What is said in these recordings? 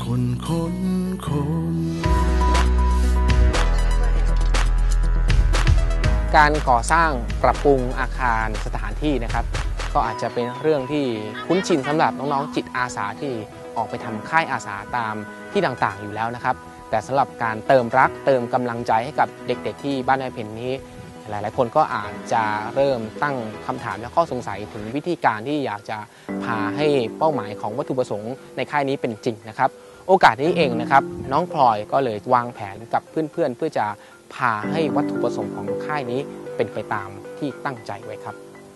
การก่อสร้างปรับปรุงอาคารสถานที่นะครับก็อาจจะเป็นเรื่องที่คุ้นชินสำหรับน้องๆจิตอาสาที่ออกไปทำค่ายอาสาตามที่ต่างๆอยู่แล้วนะครับแต่สำหรับการเติมรักเติมกำลังใจให้กับเด็กๆที่บ้านไร่เพลนี้หลายๆคนก็อาจจะเริ่มตั้งคำถามและข้อสงสัยถึงวิธีการที่อยากจะพาให้เป้าหมายของวัตถุประสงค์ในค่ายนี้เป็นจริงนะครับโอกาสนี้เองนะครับน้องพลอยก็เลยวางแผนกับเพื่อนๆเพื่อจะพาให้วัตถุประสงค์ของค่ายนี้เป็นไปตามที่ตั้งใจไว้ครับ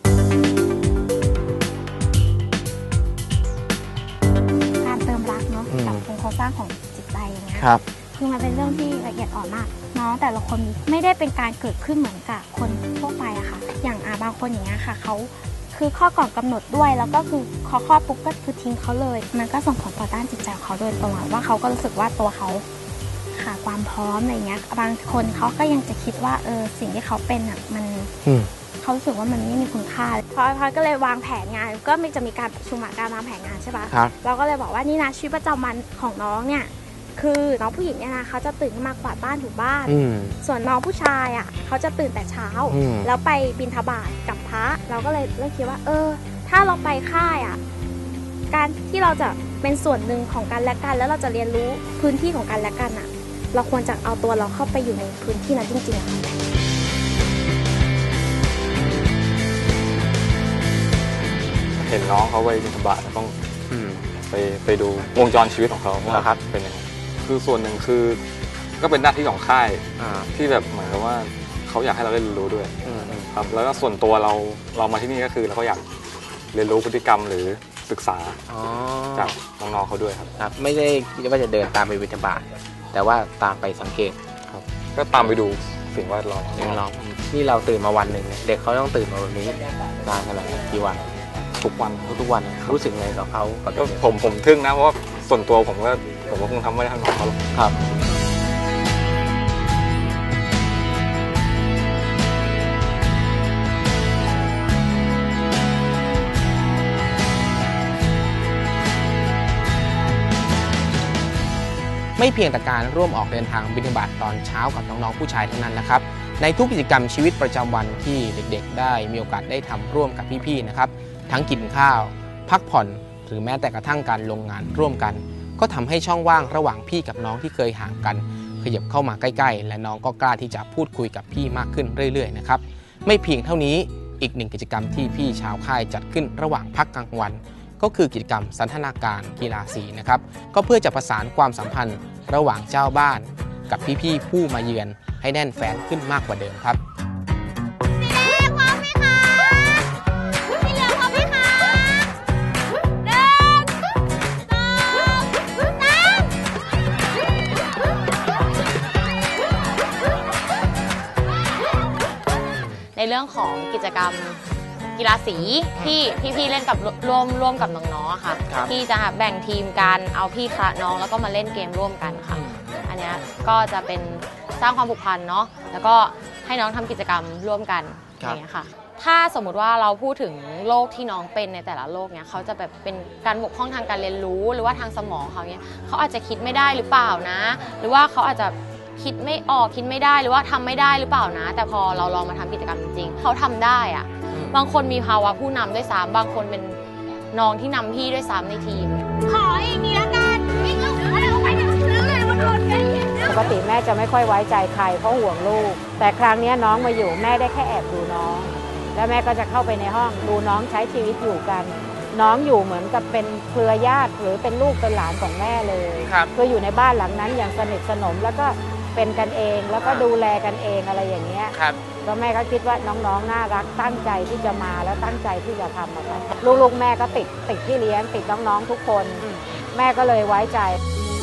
การเติมรักเนาะกับโครงสร้างของจิตใจอย่างเงี้ยคือมันเป็นเรื่องที่ละเอียดอ่อนมากน้องแต่ละคนไม่ได้เป็นการเกิดขึ้นเหมือนกับคนทั่วไปอะค่ะอย่างบางคนอย่างเงี้ยค่ะเขาคือข้อก่อนกำหนดด้วยแล้วก็คือคลอดปุ๊บก็คือทิ้งเขาเลยมันก็ส่งผลต่อด้านจิตใจของเขาโดยตรงว่าเขาก็รู้สึกว่าตัวเขาขาดความพร้อมอะไรเงี้ยบางคนเขาก็ยังจะคิดว่าสิ่งที่เขาเป็นอะมันเขารู้สึกว่ามันไม่มีคุณค่าพอก็เลยวางแผนงานก็จะมีการประชุมการวางแผนงานใช่ปะเราก็เลยบอกว่านี่นะชีวิตประจำวันของน้องเนี่ยคือน้องผู้หญิงเนี่ยนะเขาจะตื่นขึ้นมากวาดบ้านถูบ้านส่วนน้องผู้ชายอ่ะเขาจะตื่นแต่เช้าแล้วไปบิณฑบาตกับพระเราก็เลยเริ่มคิดว่าถ้าเราไปค่ายอ่ะการที่เราจะเป็นส่วนหนึ่งของกันและกันแล้วเราจะเรียนรู้พื้นที่ของกันและกันอ่ะเราควรจะเอาตัวเราเข้าไปอยู่ในพื้นที่นั้นจริงๆเห็นน้องเขาไปบิณฑบาตต้องไปดูวงจรชีวิตของเขาว่าเป็นยังไงคือส่วนหนึ่งคือก็เป็นหน้าที่ของค่ายที่แบบเหมือนกับว่าเขาอยากให้เราได้เรียนรู้ด้วยครับแล้วก็ส่วนตัวเรามาที่นี่ก็คือเราก็อยากเรียนรู้พฤติกรรมหรือศึกษาจากน้องๆเขาด้วยครับไม่ได้คิดว่าจะเดินตามไปบิณฑบาตแต่ว่าตามไปสังเกตครับก็ตามไปดูสิ่งแวดล้อมนี่เราตื่นมาวันหนึ่งเด็กเขาต้องตื่นมาวันนี้นานขนาดกี่วันทุกวันรู้สึกไงต่อเขาก็ผมทึ่งนะเพราะว่าส่วนตัวผมก็คงทำไม่ได้เท่าเขาหรอกครับไม่เพียงแต่การร่วมออกเดินทางบิณฑบาตตอนเช้ากับน้องๆผู้ชายเท่านั้นนะครับในทุกกิจกรรมชีวิตประจำวันที่เด็กๆได้มีโอกาสได้ทำร่วมกับพี่ๆนะครับทั้งกินข้าวพักผ่อนหรือแม้แต่กระทั่งการลงงานร่วมกันก็ทำให้ช่องว่างระหว่างพี่กับน้องที่เคยห่างกันขยับเข้ามาใกล้ๆและน้องก็กล้าที่จะพูดคุยกับพี่มากขึ้นเรื่อยๆนะครับไม่เพียงเท่านี้อีกหนึ่งกิจกรรมที่พี่ชาวค่ายจัดขึ้นระหว่างพักกลางวันก็คือกิจกรรมสันทนาการกีฬาสีนะครับก็เพื่อจะประสานความสัมพันธ์ระหว่างเจ้าบ้านกับพี่ๆผู้มาเยือนให้แน่นแฟ้นขึ้นมากกว่าเดิมครับในเรื่องของกิจกรรมกีฬาสีที่พี่ๆเล่นกับร่วมกับน้องๆค่ะที่จะแบ่งทีมกันเอาพี่คละน้องแล้วก็มาเล่นเกมร่วมกันค่ะอันนี้ก็จะเป็นสร้างความผูกพันเนาะแล้วก็ให้น้องทำกิจกรรมร่วมกันอย่างเงี้ยค่ะถ้าสมมุติว่าเราพูดถึงโรคที่น้องเป็นในแต่ละโรคเนี้ยเขาจะแบบเป็นการบกพร่องทางการเรียนรู้หรือว่าทางสมองเขาเนี้ยเขาอาจจะคิดไม่ได้หรือเปล่านะหรือว่าเขาอาจจะคิดไม่ออกคิดไม่ได้หรือว่าทำไม่ได้หรือเปล่านะแต่พอเราลองมาทำกิจกรรมจริงๆเขาทำได้อะบางคนมีภาวะผู้นำด้วยซ้ำบางคนเป็นน้องที่นำพี่ด้วยซ้ำในทีมขออีกนี้ละกันปกติแม่จะไม่ค่อยไว้ใจใครเพราะห่วงลูกแต่ครั้งนี้น้องมาอยู่แม่ได้แค่แอบดูน้องแล้วแม่ก็จะเข้าไปในห้องดูน้องใช้ชีวิตอยู่กันน้องอยู่เหมือนกับเป็นเครือญาติหรือเป็นลูกเป็นหลานของแม่เลยคืออยู่ในบ้านหลังนั้นอย่างสนิทสนมแล้วก็เป็นกันเองแล้วก็ดูแลกันเองอะไรอย่างเงี้ยแล้วแม่ก็คิดว่าน้องๆน่ารักตั้งใจที่จะมาแล้วตั้งใจที่จะทำอะค่ะลูกๆแม่ก็ติดที่เลี้ยงติดน้องๆทุกคนแม่ก็เลยไว้ใจ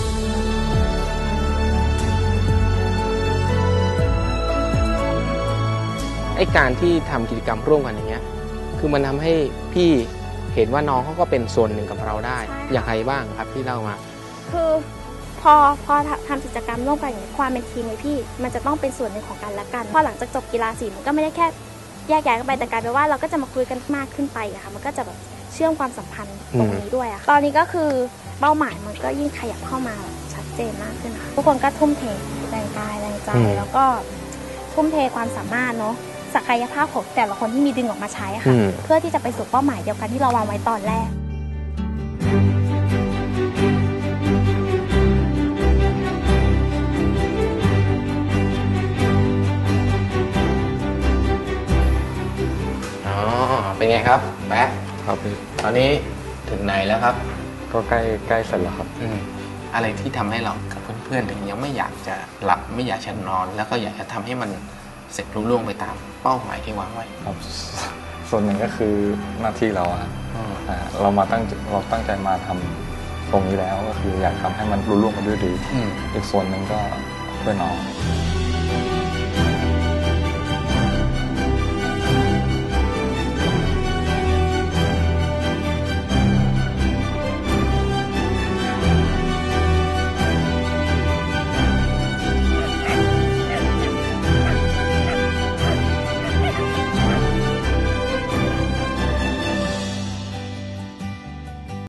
ไอ้การที่ทำกิจกรรมร่วมกันอย่างเงี้ยคือมันทำให้พี่เห็นว่าน้องเขาก็เป็นส่วนหนึ่งกับเราได้อย่างไรบ้างครับที่เล่ามาคือพอทำกิจกรรมร่วมกันอย่างความเป็นทีมเลยพี่มันจะต้องเป็นส่วนหนึ่งของกันและกันพอหลังจากจบกีฬาสีมันก็ไม่ได้แค่แยกย้ายกันไปแต่กลายเป็นว่าเราก็จะมาคุยกันมากขึ้นไปอะค่ะมันก็จะแบบเชื่อมความสัมพันธ์ตรงนี้ด้วยอะตอนนี้ก็คือเป้าหมายมันก็ยิ่งขยับเข้ามาชัดเจนมากขึ้นค่ะทุกคนก็ทุ่มเทแรงกายแรงใจแล้วก็ทุ่มเทความสามารถเนาะศักยภาพของแต่ละคนที่มีดึงออกมาใช้ค่ะเพื่อที่จะไปสู่เป้าหมายเดียวกันที่เราวางไว้ตอนแรกเป็นไงครับแป๊ะครับพี่ตอนนี้ถึงไหนแล้วครับก็ใกล้เสร็จแล้วครับอะไรที่ทำให้เรากับเพื่อนๆถึงยังไม่อยากจะหลับไม่อยากจะนอน แล้วก็อยากจะทำให้มันเสร็จรุ่งเรืองไปตามเป้าหมายที่วางไว้ครับส่วนหนึ่งก็คือหน้าที่เราเราตั้งใจมาทำตรงนี้แล้วก็คืออยากทำให้มันรุ่งเรืองไปด้วยดีอีกส่วนหนึ่งก็เพื่อน้อง